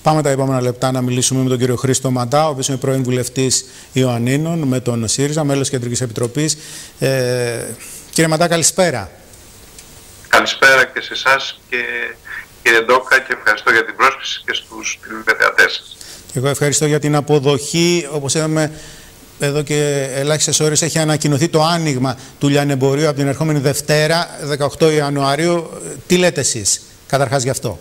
Πάμε τα επόμενα λεπτά να μιλήσουμε με τον κύριο Χρήστο Μαντά, ο οποίος είναι πρώην βουλευτής Ιωαννίνων με τον ΣΥΡΙΖΑ, μέλος Κεντρικής Επιτροπής. Κύριε Μαντά, καλησπέρα. Καλησπέρα και σε εσάς και κύριε Ντόκα, και ευχαριστώ για την πρόσκληση και στους τηλεθεατές σας. Εγώ ευχαριστώ για την αποδοχή. Όπως είδαμε εδώ και ελάχιστες ώρες έχει ανακοινωθεί το άνοιγμα του λιανεμπορίου από την ερχόμενη Δευτέρα, 18 Ιανουαρίου. Τι λέτε εσείς καταρχάς γι' αυτό?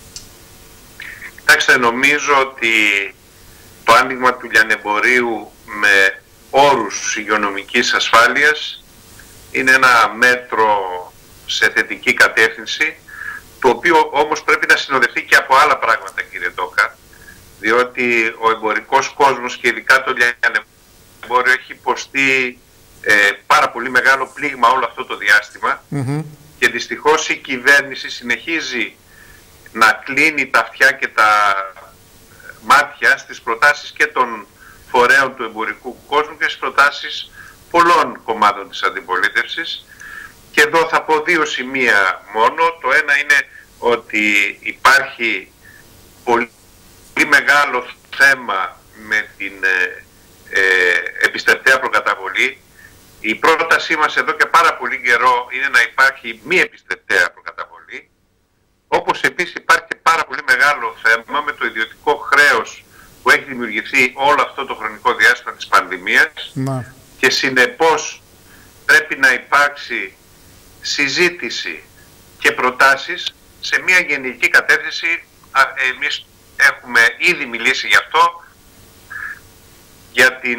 Κοιτάξτε, νομίζω ότι το άνοιγμα του λιανεμπορίου με όρους υγειονομικής ασφάλειας είναι ένα μέτρο σε θετική κατεύθυνση, το οποίο όμως πρέπει να συνοδευτεί και από άλλα πράγματα, κύριε Ντόκα, διότι ο εμπορικός κόσμος και ειδικά το λιανεμπόριο έχει υποστεί πάρα πολύ μεγάλο πλήγμα όλο αυτό το διάστημα και δυστυχώς η κυβέρνηση συνεχίζει να κλείνει τα αυτιά και τα μάτια στις προτάσεις και των φορέων του εμπορικού κόσμου και στις προτάσεις πολλών κομμάτων της αντιπολίτευσης. Και εδώ θα πω δύο σημεία μόνο. Το ένα είναι ότι υπάρχει πολύ μεγάλο θέμα με την επιστευτέα προκαταβολή. Η πρότασή μας εδώ και πάρα πολύ καιρό είναι να υπάρχει μη επιστευτέα προκαταβολή. Όπως επίσης υπάρχει και πάρα πολύ μεγάλο θέμα με το ιδιωτικό χρέος που έχει δημιουργηθεί όλο αυτό το χρονικό διάστημα της πανδημίας και συνεπώς πρέπει να υπάρξει συζήτηση και προτάσεις σε μια γενική κατεύθυνση. Εμείς έχουμε ήδη μιλήσει γι' αυτό, για την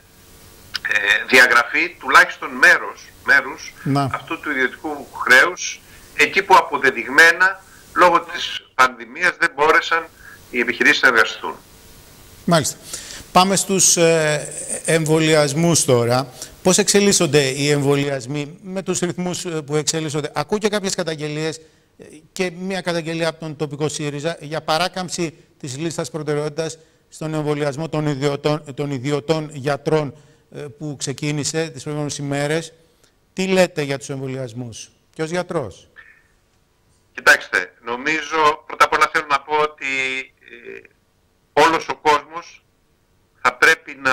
διαγραφή τουλάχιστον μέρους αυτού του ιδιωτικού χρέους εκεί που αποδεδειγμένα λόγω της πανδημίας δεν μπόρεσαν οι επιχειρήσεις να εργαστούν. Μάλιστα. Πάμε στους εμβολιασμούς τώρα. Πώς εξελίσσονται οι εμβολιασμοί με τους ρυθμούς που εξελίσσονται? Ακούω και κάποιες καταγγελίες και μια καταγγελία από τον τοπικό ΣΥΡΙΖΑ για παράκαμψη της λίστας προτεραιότητας στον εμβολιασμό των ιδιωτών γιατρών που ξεκίνησε τις προηγούμενες ημέρες. Τι λέτε για τους εμβολιασμούς και ως γιατρός? Κοιτάξτε, νομίζω πρώτα απ' όλα θέλω να πω ότι όλος ο κόσμος θα πρέπει να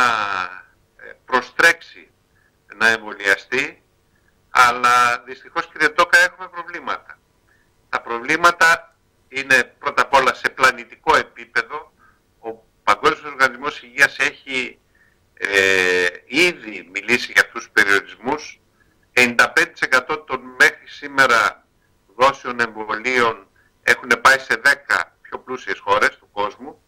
προστρέξει να εμβολιαστεί, αλλά δυστυχώς, κύριε Τόκα, έχουμε προβλήματα. Τα προβλήματα είναι πρώτα απ' όλα σε πλανητικό επίπεδο. Ο Παγκόσμιος Οργανισμός Υγείας έχει ήδη μιλήσει για αυτούς τους περιορισμούς. 95% των μέχρι σήμερα δόσεων εμβολίων έχουν πάει σε 10 πιο πλούσιες χώρες του κόσμου.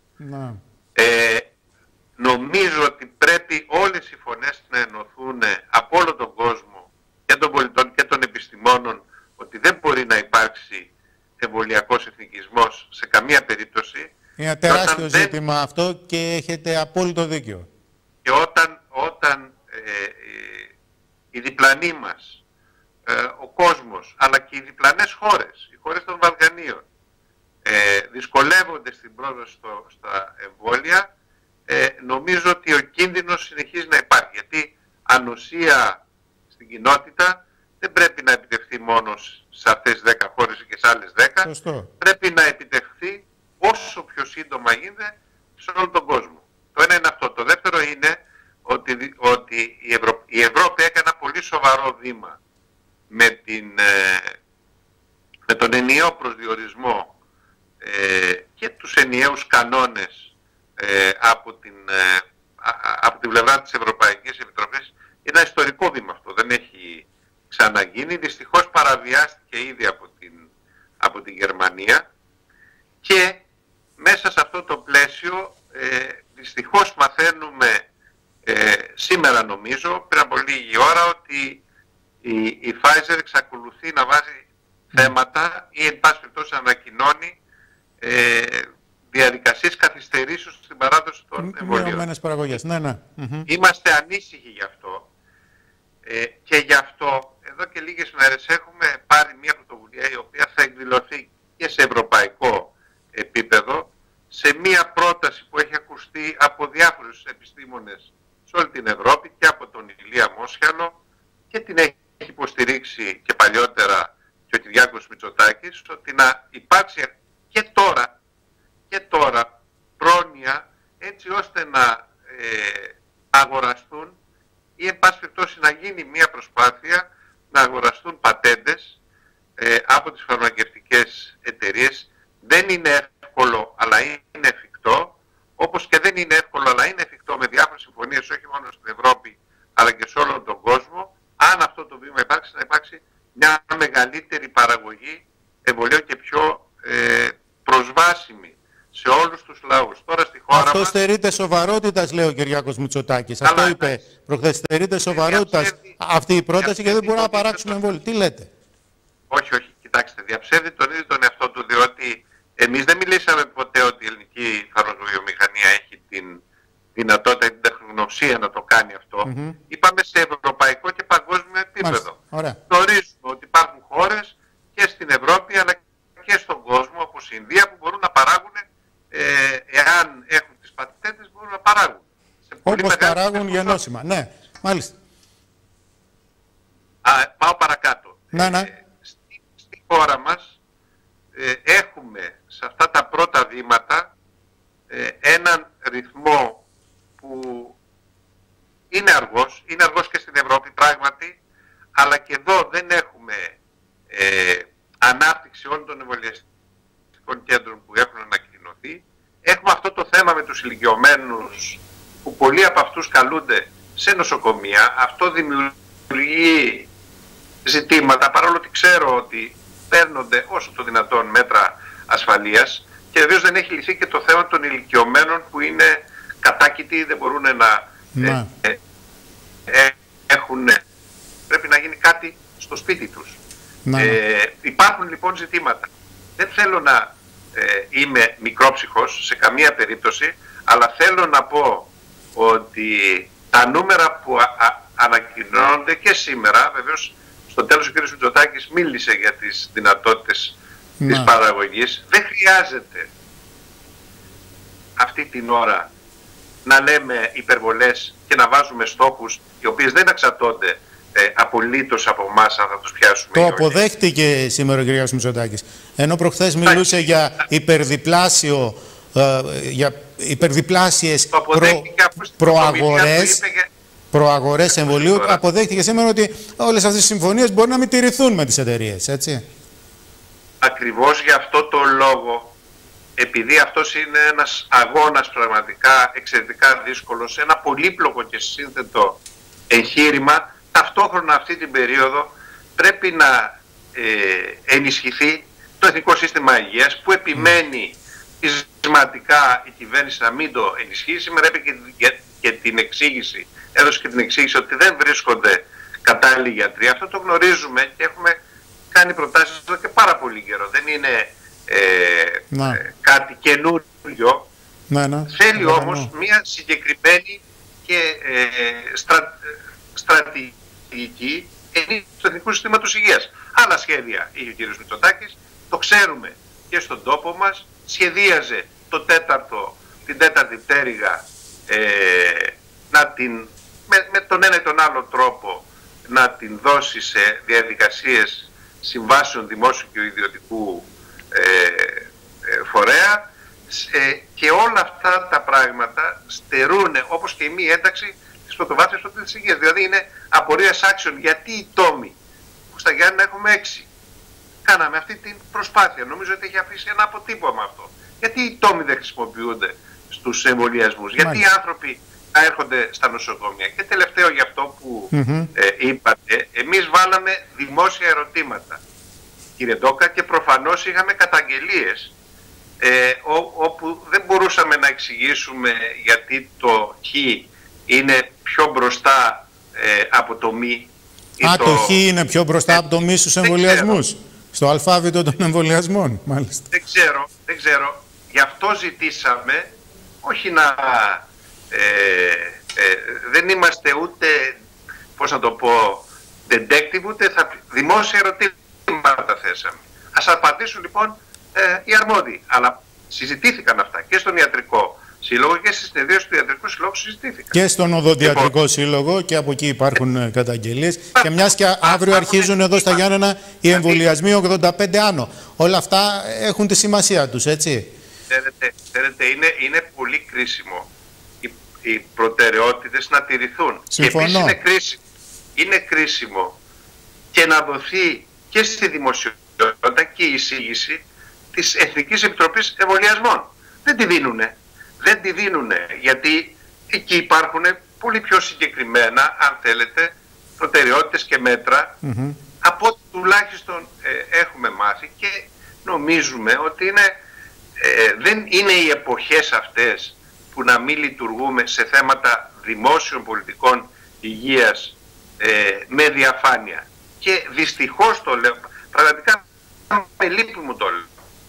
Νομίζω ότι πρέπει όλες οι φωνές να ενωθούν από όλο τον κόσμο και των πολιτών και των επιστημόνων ότι δεν μπορεί να υπάρξει εμβολιακός εθνικισμός σε καμία περίπτωση. Είναι τεράστιο ζήτημα αυτό και έχετε απόλυτο δίκιο. Και όταν οι διπλανοί μας, ο κόσμος, αλλά και οι διπλανές χώρες, οι χώρες των Βαλκανίων, δυσκολεύονται στην πρόσβαση στα εμβόλια, νομίζω ότι ο κίνδυνος συνεχίζει να υπάρχει. Γιατί ανοσία στην κοινότητα δεν πρέπει να επιτευχθεί μόνο σε αυτές τις 10 χώρες και σε άλλες 10. Σωστό. Πρέπει να επιτευχθεί όσο πιο σύντομα γίνεται σε όλο τον κόσμο. Το ένα είναι αυτό. Το δεύτερο είναι ότι η Ευρώπη έκανε ένα πολύ σοβαρό βήμα με τον ενιαίο προσδιορισμό και τους ενιαίους κανόνες από την πλευρά της Ευρωπαϊκής Επιτροπής. Είναι ένα ιστορικό βήμα αυτό, δεν έχει ξαναγίνει. Δυστυχώς παραβιάστηκε ήδη από την Γερμανία και μέσα σε αυτό το πλαίσιο δυστυχώς μαθαίνουμε σήμερα, νομίζω, πριν από λίγη ώρα, ότι η Pfizer εξακολουθεί να βάζει θέματα ή εν πάση περιπτώσει ανακοινώνει διαδικασίες καθυστερήσεως στην παράδοση των εμβολίων. Είμαστε ανήσυχοι γι' αυτό και γι' αυτό εδώ και λίγες μέρες έχουμε πάρει μια πρωτοβουλία η οποία θα εκδηλωθεί και σε ευρωπαϊκό επίπεδο, σε μια πρόταση που έχει ακουστεί από διάφορους επιστήμονες σε όλη την Ευρώπη και από τον Ηλία Μόσχαλο και την έχει υποστηρίξει και παλιότερα και ο Κυριάκος Μητσοτάκης, ότι να υπάρξει και τώρα γίνει μια προσπάθεια να αγοραστούν πατέντες από τις φαρμακευτικές εταιρείες. Δεν είναι εύκολο, αλλά είναι εφικτό, όπως και δεν είναι εύκολο, αλλά είναι εφικτό με διάφορες συμφωνίες, όχι μόνο στην Ευρώπη, αλλά και σε όλο τον κόσμο. Αν αυτό το βήμα υπάρξει, να υπάρξει μια μεγαλύτερη παραγωγή εμβολίων και πιο προσβάσιμη σε όλους τους λαούς. Τώρα στη χώρα αυτό μας... στερείται σοβαρότητας, λέει ο Κυριάκος Μητσοτάκης. Αυτό είπε προχθές. Στερείται σοβαρότητας αυτή η πρόταση και δεν μπορούμε να παράξουμε εμβόλιο. Τι λέτε? Όχι, όχι. Κοιτάξτε, διαψεύδει τον ίδιο τον εαυτό του, διότι εμείς δεν μιλήσαμε ποτέ ότι η ελληνική φαρμακοβιομηχανία έχει την δυνατότητα, την τεχνογνωσία να το κάνει αυτό. Είπαμε σε ευρωπαϊκό και παγκόσμιο επίπεδο. Γνωρίζουμε ότι υπάρχουν χώρες και στην Ευρώπη αλλά και στον κόσμο, όπως η Ινδία, που μπορούν να παράγουν, εάν έχουν τις πατέντες, μπορούν να παράγουν. Όπως παράγουν γενώσιμα. Ναι, μάλιστα. Πάω παρακάτω. Στη χώρα μας έχουμε σε αυτά τα πρώτα βήματα έναν ρυθμό που είναι αργός και στην Ευρώπη πράγματι, αλλά και εδώ δεν έχουμε ανάπτυξη όλων των εμβολιαστικών κέντρων που έχουν ανακοινωθεί. Έχουμε αυτό το θέμα με τους ηλικιωμένους, που πολλοί από αυτούς καλούνται σε νοσοκομεία. Αυτό δημιουργεί ζητήματα, παρόλο ότι ξέρω ότι παίρνονται όσο το δυνατόν μέτρα ασφαλείας, και βεβαίως δεν έχει λυθεί και το θέμα των ηλικιωμένων που είναι κατάκητοι, δεν μπορούν να έχουν... Πρέπει να γίνει κάτι στο σπίτι τους. Υπάρχουν λοιπόν ζητήματα. Δεν θέλω να είμαι μικρόψυχος σε καμία περίπτωση, αλλά θέλω να πω ότι τα νούμερα που ανακοινώνονται και σήμερα, βεβαίως στο τέλος ο κ. Μητσοτάκης μίλησε για τις δυνατότητες της παραγωγής, δεν χρειάζεται αυτή την ώρα να λέμε υπερβολές και να βάζουμε στόχους οι οποίες δεν εξαρτώνται απολύτως από εμάς, αν θα τους πιάσουμε. Το αποδέχτηκε σήμερα ο κ. Μητσοτάκης. Ενώ προχθές μιλούσε για υπερδιπλάσιες προαγορές εμβολίου, αποδέχτηκε σήμερα ότι όλες αυτές οι συμφωνίες μπορεί να μην τηρηθούν με τις εταιρείες, έτσι. Ακριβώς για αυτό το λόγο, επειδή αυτός είναι ένας αγώνας πραγματικά εξαιρετικά δύσκολος, ένα πολύπλοκο και σύνθετο εγχείρημα, ταυτόχρονα αυτή την περίοδο πρέπει να ενισχυθεί το Εθνικό Σύστημα Υγείας, που επιμένει πεισματικά η κυβέρνηση να μην το ενισχύσει. Σήμερα έπαιξε και την εξήγηση, έδωσε και την εξήγηση ότι δεν βρίσκονται κατάλληλοι γιατροί. Αυτό το γνωρίζουμε και έχουμε κάνει προτάσεις εδώ και πάρα πολύ καιρό. Δεν είναι κάτι καινούριο. Θέλει όμως μια συγκεκριμένη και στρατηγική ενίσχυση του Εθνικού Συστήματος Υγείας. Άλλα σχέδια είχε ο κ. Μητσοτάκης, το ξέρουμε και στον τόπο μας. Σχεδίαζε την τέταρτη πτέρυγα με τον ένα ή τον άλλο τρόπο να την δώσει σε διαδικασίες συμβάσεων δημόσιου και ιδιωτικού φορέα, και όλα αυτά τα πράγματα στερούν, όπως και η μη ένταξη της πρωτοβάθμιας φροντίδας της υγείας. Δηλαδή είναι απορίας άξιων. Γιατί οι τόμοι που στα Γιάννενα έχουμε 6 κάναμε αυτή την προσπάθεια? Νομίζω ότι έχει αφήσει ένα αποτύπωμα αυτό. Γιατί οι τόμοι δεν χρησιμοποιούνται στους εμβολιασμούς? Γιατί οι άνθρωποι έρχονται στα νοσοκομεία? Και τελευταίο, για αυτό που είπατε, εμείς βάλαμε δημόσια ερωτήματα, κύριε Ντόκα, και προφανώς είχαμε καταγγελίες όπου δεν μπορούσαμε να εξηγήσουμε γιατί το χ είναι πιο μπροστά από το μη. Το χ είναι πιο μπροστά από το μη στους εμβολιασμούς, στο αλφάβητο των εμβολιασμών, μάλιστα. Δεν ξέρω. Γι' αυτό ζητήσαμε, όχι να... δεν είμαστε ούτε, πώς να το πω, detective, ούτε δημόσια ερωτήματα θέσαμε. Ας απαντήσουν λοιπόν οι αρμόδιοι. Αλλά συζητήθηκαν αυτά και στον Ιατρικό Σύλλογο και στις συνεδρίες του Ιατρικού Συλλόγου συζητήθηκαν. Και στον Οδοντιατρικό Σύλλογο, και από εκεί υπάρχουν καταγγελίες. Και μιας και αύριο αρχίζουν εδώ στα Γιάννενα οι εμβολιασμοί 85 άνω. Όλα αυτά έχουν τη σημασία τους, έτσι. Ξέρετε, είναι πολύ κρίσιμο οι προτεραιότητες να τηρηθούν. Συμφωνώ. Και επίσης είναι κρίσιμο είναι κρίσιμο και να δοθεί και στη δημοσιότητα και η εισήγηση της Εθνικής Επιτροπής Εμβολιασμών. Δεν τη δίνουνε. Δεν τη δίνουνε, γιατί εκεί υπάρχουν πολύ πιο συγκεκριμένα, αν θέλετε, προτεραιότητες και μέτρα από ό,τι τουλάχιστον έχουμε μάθει, και νομίζουμε ότι δεν είναι οι εποχές αυτές που να μην λειτουργούμε σε θέματα δημόσιων πολιτικών υγείας με διαφάνεια. Και δυστυχώς το λέω, πραγματικά με λύπη μου το λέω.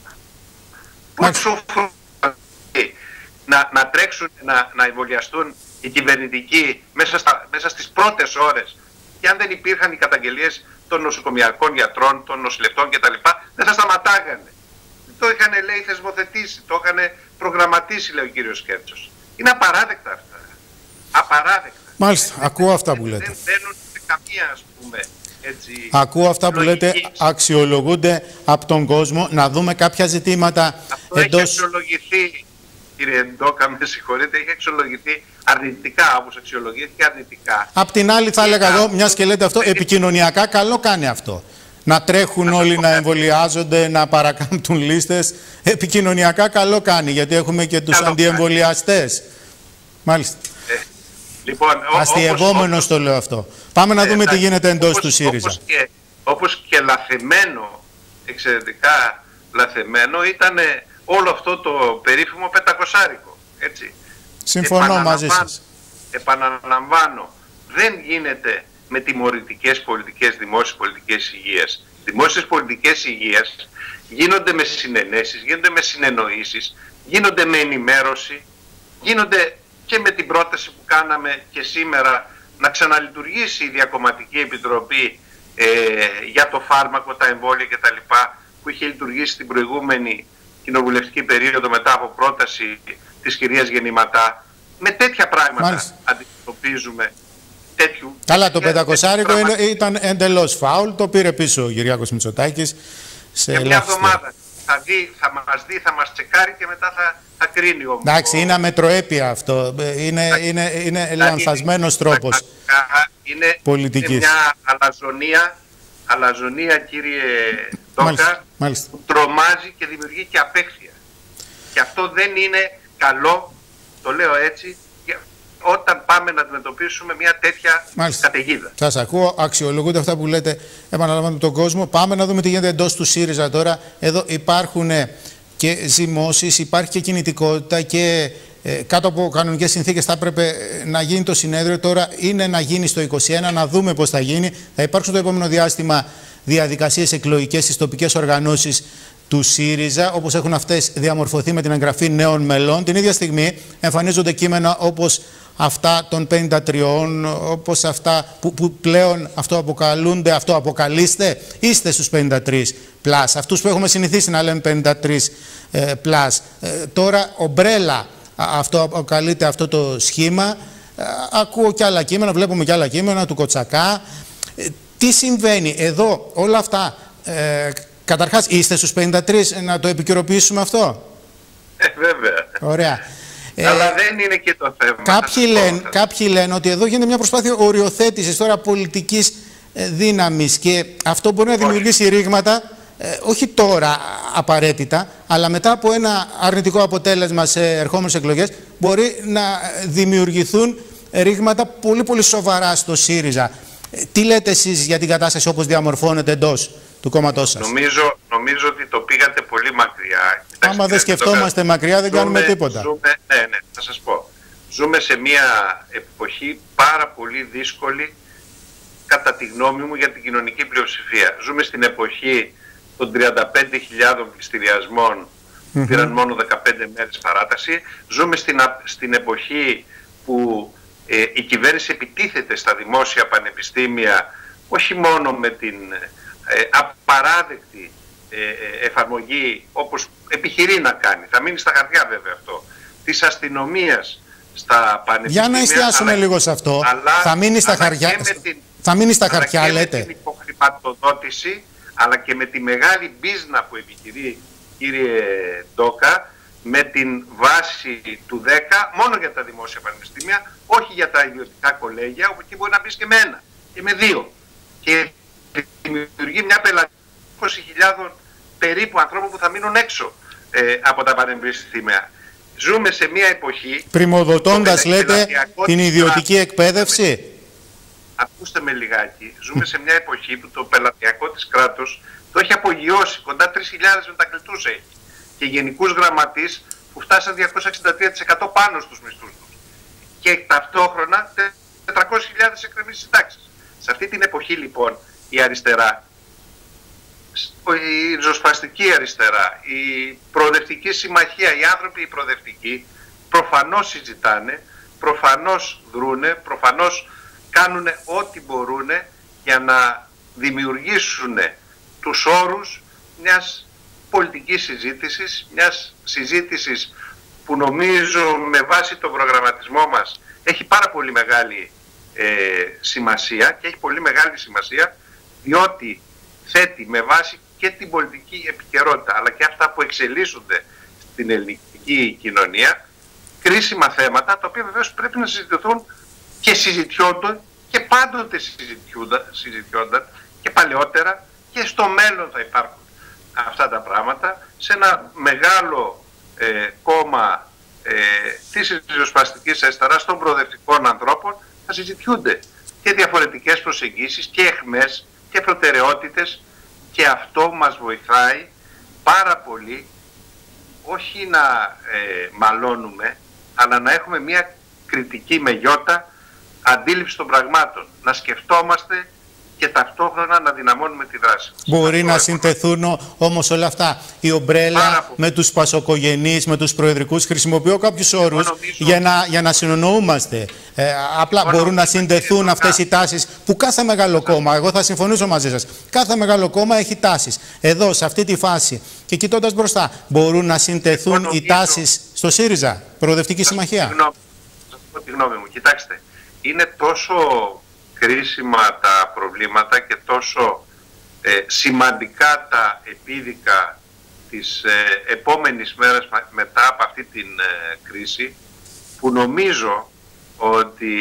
Να τρέξουν, να εμβολιαστούν οι κυβερνητικοί μέσα στις πρώτες ώρες, και αν δεν υπήρχαν οι καταγγελίες των νοσοκομιακών γιατρών, των νοσηλευτών κτλ., δεν θα σταματάγανε. Το είχαν, λέει, θεσμοθετήσει, το είχαν προγραμματίσει, λέει ο κύριος Κέρτσος. Είναι απαράδεκτα αυτά. Απαράδεκτα. Μάλιστα, ακούω αυτά που λέτε. Δεν μπαίνουν σε καμία, ας πούμε, έτσι, ακούω αυτά που λέτε, αξιολογούνται από τον κόσμο. Να δούμε κάποια ζητήματα αυτό εντός... έχει αξιολογηθεί, κύριε Ντόκα, με συγχωρείτε, έχει αξιολογηθεί αρνητικά, όπως αξιολογήθηκε αρνητικά. Απ' την άλλη θα έλεγα εδώ, μιας και λέτε αυτό, επικοινωνιακά καλό κάνει αυτό. Να τρέχουν όλοι να εμβολιάζονται, να παρακάμπτουν λίστες. Επικοινωνιακά καλό κάνει, γιατί έχουμε και τους αντιεμβολιαστές. Μάλιστα. Λοιπόν, αστειευόμενος το λέω αυτό. Πάμε να δούμε τι γίνεται εντός του ΣΥΡΙΖΑ. Όπως και λαθεμένο, εξαιρετικά λαθεμένο, ήταν όλο αυτό το περίφημο πεντακοσάρικο. Έτσι. Συμφωνώ μαζί σας. Επαναλαμβάνω, δεν γίνεται με τιμωρητικές πολιτικές, δημόσιες πολιτικές υγείας. Δημόσιες πολιτικές υγείας γίνονται με συνενέσεις, γίνονται με συνεννοήσεις, γίνονται με ενημέρωση, γίνονται και με την πρόταση που κάναμε και σήμερα να ξαναλειτουργήσει η Διακομματική Επιτροπή για το φάρμακο, τα εμβόλια κτλ. Που είχε λειτουργήσει την προηγούμενη κοινοβουλευτική περίοδο μετά από πρόταση της κυρίας Γεννηματά. Με τέτοια πράγματα αντιμετωπίζουμε τέτοιου... Καλά, το πεντακοσάρικο ήταν εντελώς φάουλ, το πήρε πίσω ο Κυριάκος Μητσοτάκης. Σε μια εβδομάδα θα μας τσεκάρει και μετά θα κρίνει όμως. Εντάξει, είναι αμετροέπεια αυτό. Είναι λανθασμένος τρόπος πολιτικής. Είναι μια αλαζονία, κύριε Ντόκα, που τρομάζει και δημιουργεί και απέχθεια. Και αυτό δεν είναι καλό, το λέω έτσι, όταν πάμε να αντιμετωπίσουμε μια τέτοια καταιγίδα. Σας ακούω, αξιολογούνται αυτά που λέτε, επαναλαμβάνω τον κόσμο. Πάμε να δούμε τι γίνεται εντός του ΣΥΡΙΖΑ τώρα. Εδώ υπάρχουν και ζυμώσεις, υπάρχει και κινητικότητα και κάτω από κανονικές συνθήκες θα έπρεπε να γίνει το συνέδριο. Τώρα είναι να γίνει στο 21, να δούμε πώς θα γίνει. Θα υπάρξουν το επόμενο διάστημα διαδικασίες εκλογικές στις τοπικές οργανώσεις του ΣΥΡΙΖΑ, όπως έχουν αυτές διαμορφωθεί με την εγγραφή νέων μελών. Την ίδια στιγμή εμφανίζονται κείμενα όπως αυτά των 53, όπως αυτά που πλέον αυτοαποκαλείστε, είστε στους 53+, αυτούς που έχουμε συνηθίσει να λέμε 53+. Τώρα ομπρέλα αυτό αποκαλείται αυτό το σχήμα. Ακούω και άλλα κείμενα, βλέπουμε και άλλα κείμενα του Κοτσακά. Τι συμβαίνει εδώ, όλα αυτά, καταρχάς είστε στους 53, να το επικαιροποιήσουμε αυτό? Βέβαια. Ωραία. Αλλά δεν είναι και το θέμα. Κάποιοι λένε ότι εδώ γίνεται μια προσπάθεια οριοθέτησης τώρα πολιτικής δύναμης και αυτό μπορεί να δημιουργήσει ρήγματα, όχι τώρα απαραίτητα, αλλά μετά από ένα αρνητικό αποτέλεσμα σε ερχόμενες εκλογές μπορεί να δημιουργηθούν ρήγματα πολύ πολύ σοβαρά στο ΣΥΡΙΖΑ. Τι λέτε εσείς για την κατάσταση όπως διαμορφώνεται εντός του κόμματός σας? Νομίζω ότι το πήγατε πολύ μακριά. Άμα δεν σκεφτόμαστε μακριά δεν κάνουμε τίποτα. Ναι, θα σας πω. Ζούμε σε μια εποχή πάρα πολύ δύσκολη, κατά τη γνώμη μου, για την κοινωνική πλειοψηφία. Ζούμε στην εποχή των 35.000 πληστηριασμών που πήραν μόνο 15 μέρες παράταση. Ζούμε στην εποχή που η κυβέρνηση επιτίθεται στα δημόσια πανεπιστήμια, όχι μόνο με την απαράδεκτη εφαρμογή, όπως επιχειρεί να κάνει, θα μείνει στα χαρτιά βέβαια αυτό, της αστυνομίας στα πανεπιστήμια. Για να εστιάσουμε λίγο σε αυτό. Θα μείνει στα χαρτιά, θα μείνει στα χαρτιά, λέτε. Με την υποχρηματοδότηση, αλλά και με τη μεγάλη μπίζνα που επιχειρεί, κύριε Ντόκα, με την βάση του 10 μόνο για τα δημόσια πανεπιστήμια, όχι για τα ιδιωτικά κολέγια, όπου εκεί μπορεί να μπει και με ένα. και με 2. Και δημιουργεί μια πελατεία 20.000 περίπου ανθρώπων που θα μείνουν έξω από τα πανεπιστήμια. Ζούμε σε μια εποχή... Πριμοδοτώντας, λέτε, την ιδιωτική εκπαίδευση. Ακούστε με λιγάκι. Ζούμε σε μια εποχή που το πελατειακό της κράτος το έχει απογειώσει. Κοντά 3.000 μετακλητούς έχει. Και γενικούς γραμματείς που φτάσαν 263% πάνω στους μισθούς τους. Και ταυτόχρονα 400.000 εκκρεμείς συντάξεις. Σε αυτή την εποχή λοιπόν η αριστερά, η ριζοσπαστική αριστερά, η προοδευτική συμμαχία, οι άνθρωποι οι προοδευτικοί προφανώς συζητάνε, προφανώς δρούνε, προφανώς κάνουν ό,τι μπορούν για να δημιουργήσουν τους όρους μιας πολιτικής συζήτησης, μιας συζήτησης που νομίζω με βάση τον προγραμματισμό μας έχει πάρα πολύ μεγάλη σημασία, και έχει πολύ μεγάλη σημασία διότι θέτει με βάση και την πολιτική επικαιρότητα αλλά και αυτά που εξελίσσονται στην ελληνική κοινωνία κρίσιμα θέματα, τα οποία βεβαίως πρέπει να συζητηθούν και συζητιόνται και πάντοτε συζητιόνταν και παλαιότερα, και στο μέλλον θα υπάρχουν αυτά τα πράγματα σε ένα μεγάλο κόμμα της ριζοσπαστικής αριστεράς των προοδευτικών ανθρώπων. Θα συζητιούνται και διαφορετικές προσεγγίσεις και αιχμές και προτεραιότητες, και αυτό μας βοηθάει πάρα πολύ όχι να μαλώνουμε, αλλά να έχουμε μια κριτική με γιώτα αντίληψη των πραγμάτων, να σκεφτόμαστε και ταυτόχρονα να δυναμώνουμε τη δράση μας. Μπορεί να συνθεθούν όμως όλα αυτά. Η ομπρέλα με τους πασοκογενείς, με τους προεδρικούς, χρησιμοποιώ κάποιους όρους για να συνεννοούμαστε. Απλά μπορούν να συνδεθούν αυτές οι τάσεις που κάθε μεγάλο κόμμα, εγώ θα συμφωνήσω μαζί σας, κάθε μεγάλο κόμμα έχει τάσεις. Εδώ, σε αυτή τη φάση και κοιτώντας μπροστά, μπορούν να συνδεθούν οι τάσεις στο ΣΥΡΙΖΑ, Προοδευτική Συμμαχία. Θα πω τη γνώμη μου. Κοιτάξτε, είναι τόσο κρίσιμα τα προβλήματα και τόσο σημαντικά τα επίδικα της επόμενης μέρας μετά από αυτή την κρίση, που νομίζω ότι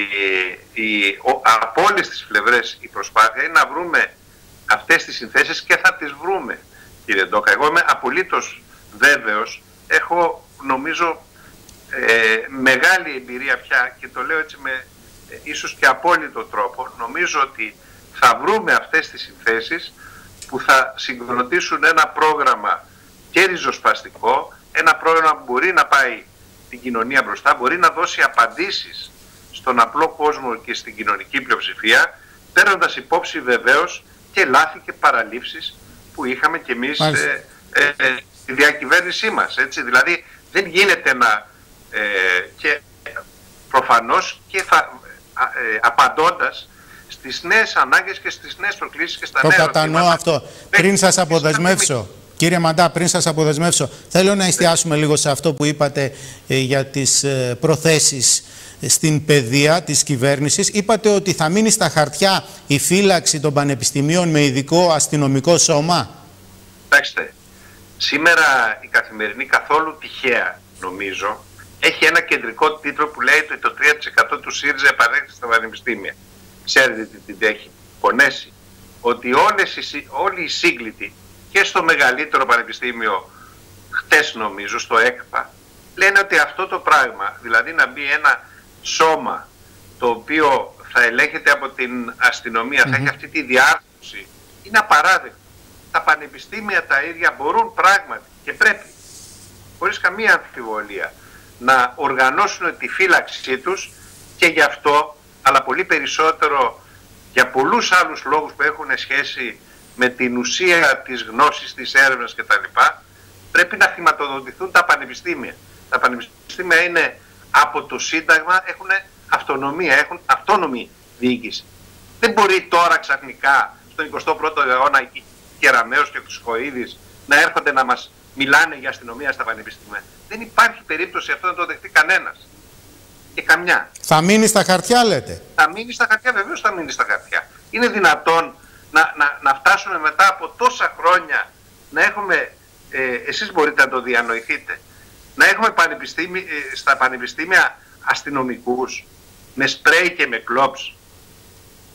από όλες τις πλευρές η προσπάθεια είναι να βρούμε αυτές τις συνθέσεις, και θα τις βρούμε, κύριε Ντόκα. Εγώ είμαι απολύτως βέβαιος, έχω νομίζω μεγάλη εμπειρία πια, και το λέω έτσι με ίσως και απόλυτο τρόπο. Νομίζω ότι θα βρούμε αυτές τις συνθέσεις που θα συγκροτήσουν ένα πρόγραμμα και ριζοσπαστικό, ένα πρόγραμμα που μπορεί να πάει την κοινωνία μπροστά, μπορεί να δώσει απαντήσεις στον απλό κόσμο και στην κοινωνική πλειοψηφία, παίρνοντας υπόψη βεβαίως και λάθη και παραλήψεις που είχαμε κι εμείς στη διακυβέρνησή μας. Έτσι. Δηλαδή δεν γίνεται να... και προφανώς και απαντώντας στις νέες ανάγκες και στις νέες προκλήσεις και στα νέα ερωτήματα. Το κατανοώ αυτό. Πριν σας αποδεσμεύσω, κύριε Μαντά, πριν σας αποδεσμεύσω, θέλω να εστιάσουμε λίγο σε αυτό που είπατε για τις προθέσεις στην παιδεία της κυβέρνησης. Είπατε ότι θα μείνει στα χαρτιά η φύλαξη των πανεπιστημίων με ειδικό αστυνομικό σώμα. Κοιτάξτε, σήμερα η Καθημερινή, καθόλου τυχαία νομίζω, έχει ένα κεντρικό τίτλο που λέει ότι το 3% του ΣΥΡΙΖΑ επανέρχεται στα πανεπιστήμια. Ξέρετε τι την έχει πονέσει? Ότι όλοι οι σύγκλητοι και στο μεγαλύτερο πανεπιστήμιο, χτες νομίζω, στο ΕΚΠΑ, λένε ότι αυτό το πράγμα, δηλαδή να μπει ένα σώμα το οποίο θα ελέγχεται από την αστυνομία, θα έχει αυτή τη διάρθρωση, είναι απαράδεκτο. Τα πανεπιστήμια τα ίδια μπορούν πράγματι και πρέπει, χωρίς καμία αμφιβολία, να οργανώσουν τη φύλαξή τους, και γι' αυτό, αλλά πολύ περισσότερο για πολλούς άλλους λόγους που έχουν σχέση με την ουσία της γνώσης, της έρευνας κτλ., πρέπει να χρηματοδοτηθούν τα πανεπιστήμια. Τα πανεπιστήμια είναι από το Σύνταγμα, έχουν αυτονομία, έχουν αυτόνομη διοίκηση. Δεν μπορεί τώρα ξαφνικά στον 21ο αιώνα οι Κεραμέως και Χρυσοχοΐδης να έρχονται να μας μιλάνε για αστυνομία στα πανεπιστήμια. Δεν υπάρχει περίπτωση αυτό να το δεχτεί κανένας. Και καμιά. Θα μείνει στα χαρτιά, λέτε? Θα μείνει στα χαρτιά, βεβαίως θα μείνει στα χαρτιά. Είναι δυνατόν να φτάσουμε μετά από τόσα χρόνια να έχουμε, εσείς μπορείτε να το διανοηθείτε, να έχουμε στα πανεπιστήμια αστυνομικούς με σπρέι και με κλόψ?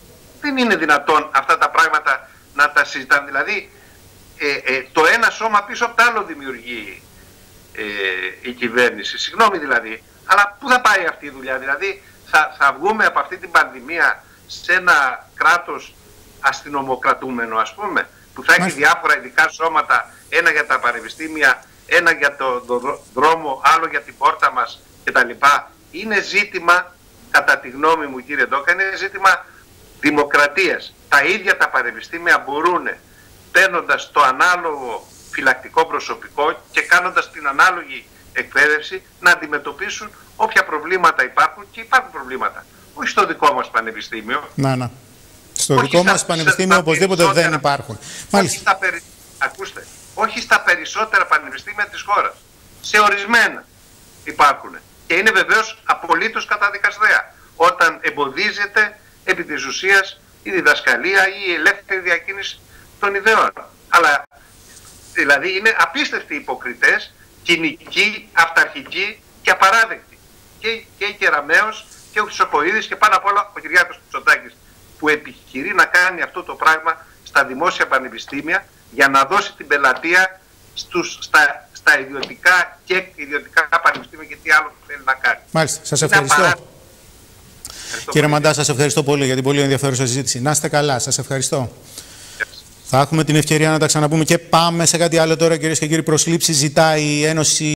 Δεν είναι δυνατόν αυτά τα πράγματα να τα συζητάμε. Δηλαδή, το ένα σώμα πίσω από το άλλο δημιουργεί η κυβέρνηση. Συγγνώμη δηλαδή, αλλά πού θα πάει αυτή η δουλειά? Δηλαδή, θα βγούμε από αυτή την πανδημία σε ένα κράτος αστυνομοκρατούμενο, ας πούμε, που θα έχει διάφορα ειδικά σώματα, ένα για τα πανεπιστήμια, ένα για το δρόμο, άλλο για την πόρτα μας κτλ. Είναι ζήτημα, κατά τη γνώμη μου κύριε Ντόκα, είναι ζήτημα δημοκρατίας. Τα ίδια τα πανεπιστήμια μπορούν, παίρνοντας το ανάλογο φυλακτικό προσωπικό και κάνοντας την ανάλογη εκπαίδευση, να αντιμετωπίσουν όποια προβλήματα υπάρχουν, και υπάρχουν προβλήματα. Όχι στο δικό μας πανεπιστήμιο. Να. Στο δικό μας πανεπιστήμιο οπωσδήποτε δεν υπάρχουν. Μάλιστα. Ακούστε, όχι στα περισσότερα πανεπιστήμια της χώρας. Σε ορισμένα υπάρχουν. Και είναι βεβαίως απολύτως καταδικαστέα όταν εμποδίζεται επί της ουσίας η διδασκαλία ή η ελεύθερη διακίνηση των ιδεών. Αλλά δηλαδή είναι απίστευτοι υποκριτές, κοινικοί, αυταρχικοί και απαράδεκτοι. Και η Κεραμέως και ο Χρυσοκοΐδης και πάνω απ' όλα ο Κυριάκος Μητσοτάκης, που επιχειρεί να κάνει αυτό το πράγμα στα δημόσια πανεπιστήμια για να δώσει την πελατεία στα ιδιωτικά και ιδιωτικά πανεπιστήμια και τι άλλο θέλει να κάνει. Μάλιστα, σας ευχαριστώ. Κύριε Μαντά, σας ευχαριστώ πολύ για την πολύ ενδιαφέρουσα συζήτηση. Να είστε καλά, σας ευχαριστώ. Θα έχουμε την ευκαιρία να τα ξαναπούμε και πάμε σε κάτι άλλο τώρα, κυρίες και κύριοι. Προσλήψεις ζητάει η Ένωση